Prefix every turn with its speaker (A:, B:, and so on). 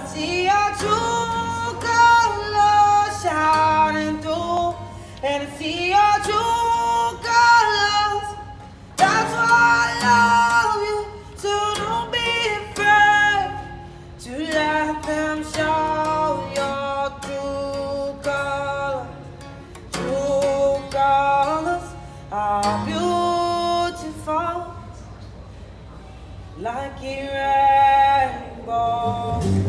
A: see your true colors shining through, and I see your true colors. That's why I love you. So don't be afraid to let them show your true colors. True colors are beautiful, like a rainbow.